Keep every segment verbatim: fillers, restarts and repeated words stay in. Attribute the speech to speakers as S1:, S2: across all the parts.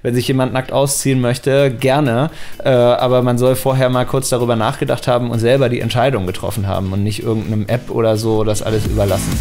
S1: Wenn sich jemand nackt ausziehen möchte, gerne, äh, aber man soll vorher mal kurz darüber nachgedacht haben und selber die Entscheidung getroffen haben und nicht irgendeinem App oder so das alles überlassen.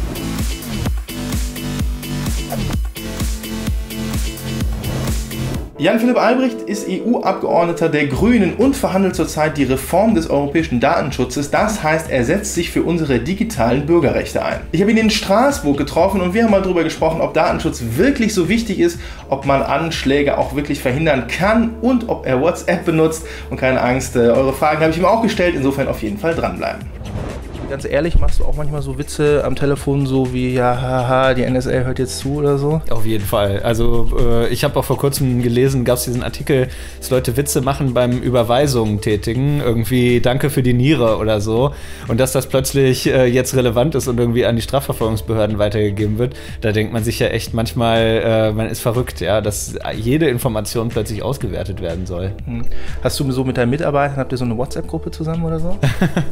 S2: Jan-Philipp Albrecht ist E U-Abgeordneter der Grünen und verhandelt zurzeit die Reform des europäischen Datenschutzes. Das heißt, er setzt sich für unsere digitalen Bürgerrechte ein. Ich habe ihn in Straßburg getroffen und wir haben mal darüber gesprochen, ob Datenschutz wirklich so wichtig ist, ob man Anschläge auch wirklich verhindern kann und ob er WhatsApp benutzt. Und keine Angst, eure Fragen habe ich ihm auch gestellt, insofern auf jeden Fall dranbleiben. Ganz ehrlich, machst du auch manchmal so Witze am Telefon, so wie, ja, haha, die N S A hört jetzt zu oder so?
S1: Auf jeden Fall. Also äh, ich habe auch vor kurzem gelesen, gab es diesen Artikel, dass Leute Witze machen beim Überweisungen tätigen, irgendwie Danke für die Niere oder so, und dass das plötzlich äh, jetzt relevant ist und irgendwie an die Strafverfolgungsbehörden weitergegeben wird. Da denkt man sich ja echt manchmal, äh, man ist verrückt, ja, dass jede Information plötzlich ausgewertet werden soll.
S2: Hm. Hast du so mit deinen Mitarbeitern, habt ihr so eine WhatsApp-Gruppe zusammen oder so?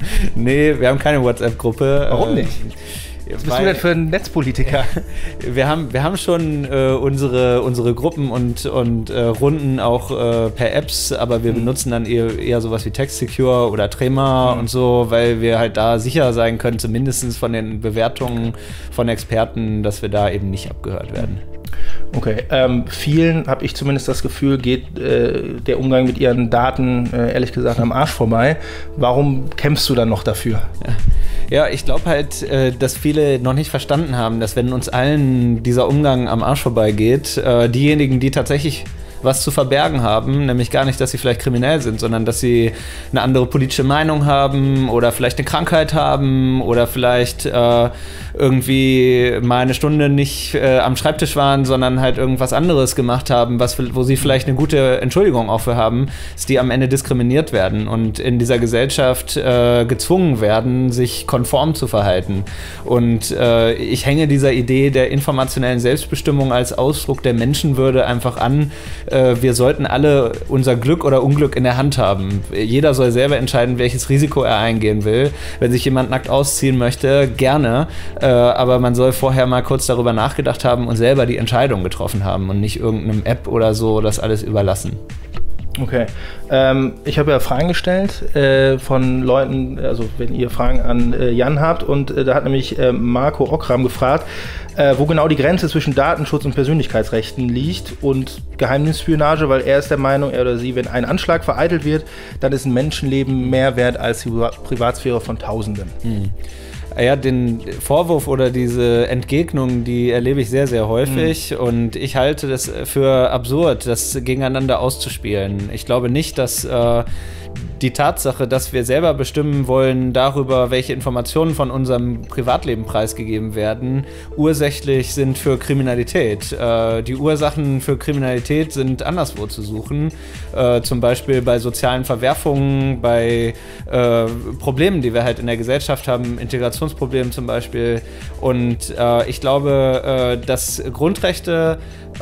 S1: Nee, wir haben keine WhatsApp-Gruppe.
S2: Warum nicht? Was bist du denn für ein Netzpolitiker?
S1: Ja, wir haben, wir haben schon äh, unsere, unsere Gruppen und, und äh, Runden auch äh, per Apps, aber wir mhm. benutzen dann eher, eher sowas wie TextSecure oder Trema mhm. und so, weil wir halt da sicher sein können, zumindest von den Bewertungen von Experten, dass wir da eben nicht abgehört werden.
S2: Okay, ähm, vielen, habe ich zumindest das Gefühl, geht äh, der Umgang mit ihren Daten, äh, ehrlich gesagt, am Arsch vorbei. Warum kämpfst du dann noch dafür?
S1: Ja. Ja, ich glaube halt, äh, dass viele noch nicht verstanden haben, dass wenn uns allen dieser Umgang am Arsch vorbeigeht, äh, diejenigen, die tatsächlich was zu verbergen haben, nämlich gar nicht, dass sie vielleicht kriminell sind, sondern dass sie eine andere politische Meinung haben oder vielleicht eine Krankheit haben oder vielleicht äh, irgendwie mal eine Stunde nicht äh, am Schreibtisch waren, sondern halt irgendwas anderes gemacht haben, was, wo sie vielleicht eine gute Entschuldigung auch für haben, dass die am Ende diskriminiert werden und in dieser Gesellschaft äh, gezwungen werden, sich konform zu verhalten. Und äh, ich hänge dieser Idee der informationellen Selbstbestimmung als Ausdruck der Menschenwürde einfach an. Wir sollten alle unser Glück oder Unglück in der Hand haben. Jeder soll selber entscheiden, welches Risiko er eingehen will. Wenn sich jemand nackt ausziehen möchte, gerne. Aber man soll vorher mal kurz darüber nachgedacht haben und selber die Entscheidung getroffen haben und nicht irgendeinem App oder so das alles überlassen.
S2: Okay, ähm, ich habe ja Fragen gestellt äh, von Leuten, also wenn ihr Fragen an äh, Jan habt, und äh, da hat nämlich äh, Marco Ockram gefragt, äh, wo genau die Grenze zwischen Datenschutz und Persönlichkeitsrechten liegt und Geheimnisspionage, weil er ist der Meinung, er oder sie, wenn ein Anschlag vereitelt wird, dann ist ein Menschenleben mehr wert als die Privatsphäre von Tausenden. Mhm.
S1: Ja, den Vorwurf oder diese Entgegnung, die erlebe ich sehr, sehr häufig, mhm. und ich halte das für absurd, das gegeneinander auszuspielen. Ich glaube nicht, dass äh, die Tatsache, dass wir selber bestimmen wollen darüber, welche Informationen von unserem Privatleben preisgegeben werden, ursächlich sind für Kriminalität. Äh, die Ursachen für Kriminalität sind anderswo zu suchen, äh, zum Beispiel bei sozialen Verwerfungen, bei äh, Problemen, die wir halt in der Gesellschaft haben, Integrationsproblemen zum Beispiel. Und äh, ich glaube, äh, dass Grundrechte äh,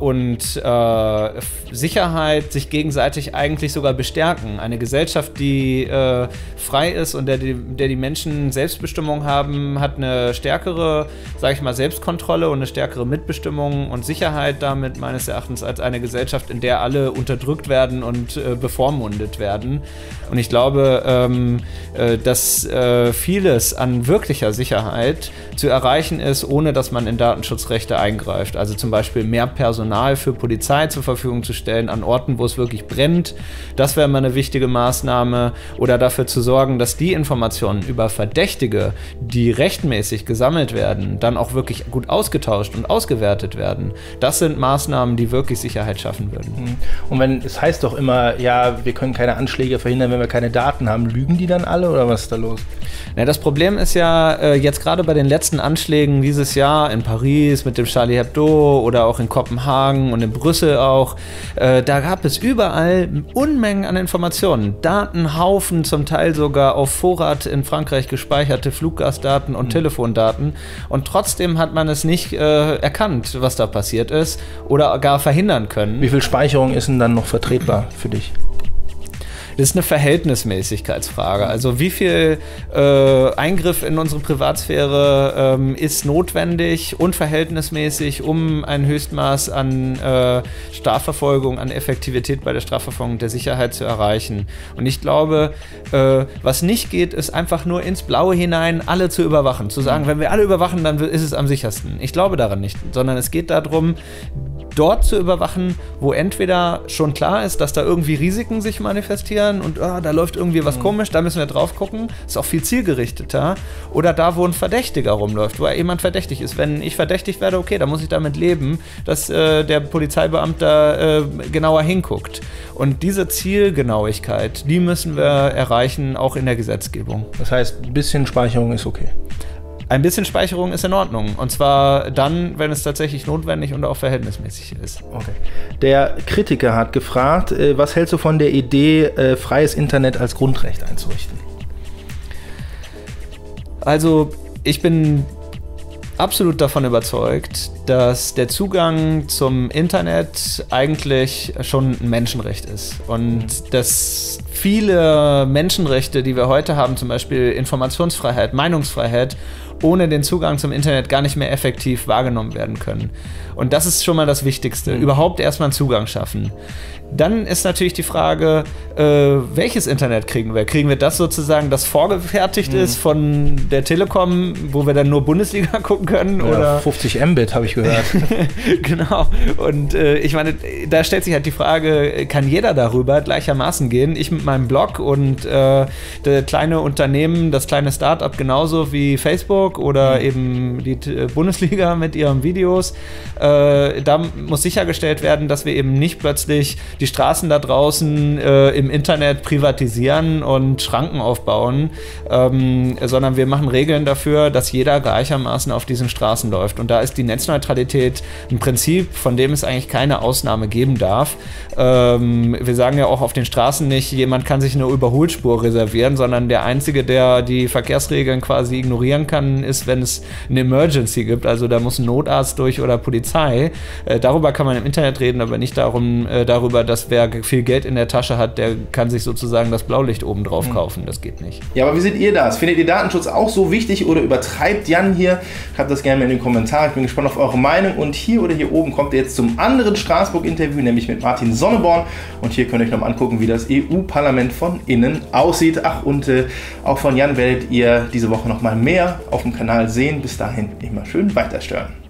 S1: und äh, Sicherheit sich gegenseitig eigentlich sogar bestärken. Eine Gesellschaft, die äh, frei ist und der die, der die Menschen Selbstbestimmung haben, hat eine stärkere, sage ich mal, Selbstkontrolle und eine stärkere Mitbestimmung und Sicherheit damit meines Erachtens als eine Gesellschaft, in der alle unterdrückt werden und äh, bevormundet werden. Und ich glaube, ähm, äh, dass äh, vieles an wirklicher Sicherheit zu erreichen ist, ohne dass man in Datenschutzrechte eingreift. Also zum Beispiel mehr Personal für Polizei zur Verfügung zu stellen an Orten, wo es wirklich brennt. Das wäre mal eine wichtige Maßnahme. Oder dafür zu sorgen, dass die Informationen über Verdächtige, die rechtmäßig gesammelt werden, dann auch wirklich gut ausgetauscht und ausgewertet werden. Das sind Maßnahmen, die wirklich Sicherheit schaffen würden.
S2: Und wenn es heißt doch immer, ja, wir können keine Anschläge verhindern, wenn wir keine Daten haben, lügen die dann alle oder was ist da los?
S1: Na, das Problem ist ja äh, jetzt gerade bei den letzten Anschlägen dieses Jahr in Paris mit dem Charlie Hebdo oder auch in Kopenhagen und in Brüssel auch, äh, da gab es überall Unmengen an Informationen. Datenhaufen, zum Teil sogar auf Vorrat in Frankreich gespeicherte Fluggastdaten und mhm. Telefondaten. Und trotzdem hat man es nicht äh, erkannt, was da passiert ist oder gar verhindern können.
S2: Wie viel Speicherung ist denn dann noch vertretbar für dich?
S1: Das ist eine Verhältnismäßigkeitsfrage. Also wie viel äh, Eingriff in unsere Privatsphäre ähm, ist notwendig und verhältnismäßig, um ein Höchstmaß an äh, Strafverfolgung, an Effektivität bei der Strafverfolgung der Sicherheit zu erreichen. Und ich glaube, äh, was nicht geht, ist einfach nur ins Blaue hinein alle zu überwachen. Zu sagen, wenn wir alle überwachen, dann ist es am sichersten. Ich glaube daran nicht, sondern es geht darum, dort zu überwachen, wo entweder schon klar ist, dass da irgendwie Risiken sich manifestieren und oh, da läuft irgendwie was mhm. komisch, da müssen wir drauf gucken, ist auch viel zielgerichteter, oder da, wo ein Verdächtiger rumläuft, wo jemand verdächtig ist. Wenn ich verdächtigt werde, okay, dann muss ich damit leben, dass äh, der Polizeibeamter äh, genauer hinguckt. Und diese Zielgenauigkeit, die müssen wir erreichen, auch in der Gesetzgebung.
S2: Das heißt, ein bisschen Speicherung ist okay.
S1: Ein bisschen Speicherung ist in Ordnung. Und zwar dann, wenn es tatsächlich notwendig und auch verhältnismäßig ist.
S2: Okay. Der Kritiker hat gefragt, äh, was hältst du von der Idee, äh, freies Internet als Grundrecht einzurichten?
S1: Also, ich bin absolut davon überzeugt, dass der Zugang zum Internet eigentlich schon ein Menschenrecht ist. Und mhm. dass viele Menschenrechte, die wir heute haben, zum Beispiel Informationsfreiheit, Meinungsfreiheit, ohne den Zugang zum Internet gar nicht mehr effektiv wahrgenommen werden können. Und das ist schon mal das Wichtigste. Mhm. Überhaupt erstmal einen Zugang schaffen. Dann ist natürlich die Frage, äh, welches Internet kriegen wir? Kriegen wir das sozusagen, das vorgefertigt mhm. ist von der Telekom, wo wir dann nur Bundesliga gucken können?
S2: Ja, oder
S1: fünfzig
S2: Mbit habe ich gehört.
S1: Genau. Und äh, ich meine, da stellt sich halt die Frage, kann jeder darüber gleichermaßen gehen? Ich mit meinem Blog und äh, das kleine Unternehmen, das kleine Start-up genauso wie Facebook oder mhm. eben die äh, Bundesliga mit ihren Videos. Äh, da muss sichergestellt werden, dass wir eben nicht plötzlich die Straßen da draußen äh, im Internet privatisieren und Schranken aufbauen, ähm, sondern wir machen Regeln dafür, dass jeder gleichermaßen auf diesen Straßen läuft. Und da ist die Netzneutralität ein Prinzip, von dem es eigentlich keine Ausnahme geben darf. Ähm, wir sagen ja auch auf den Straßen nicht, jemand kann sich eine Überholspur reservieren, sondern der Einzige, der die Verkehrsregeln quasi ignorieren kann, ist, wenn es eine Emergency gibt. Also da muss ein Notarzt durch oder Polizei. Äh, darüber kann man im Internet reden, aber nicht darum, äh, darüber, dass wer viel Geld in der Tasche hat, der kann sich sozusagen das Blaulicht oben drauf kaufen. Das geht nicht.
S2: Ja, aber wie seht ihr das? Findet ihr Datenschutz auch so wichtig oder übertreibt Jan hier? Schreibt das gerne mal in den Kommentaren. Ich bin gespannt auf eure Meinung. Und hier oder hier oben kommt ihr jetzt zum anderen Straßburg-Interview, nämlich mit Martin Sonneborn. Und hier könnt ihr euch noch mal angucken, wie das E U-Parlament von innen aussieht. Ach, und äh, auch von Jan werdet ihr diese Woche noch mal mehr auf dem Kanal sehen. Bis dahin immer schön weiterstören.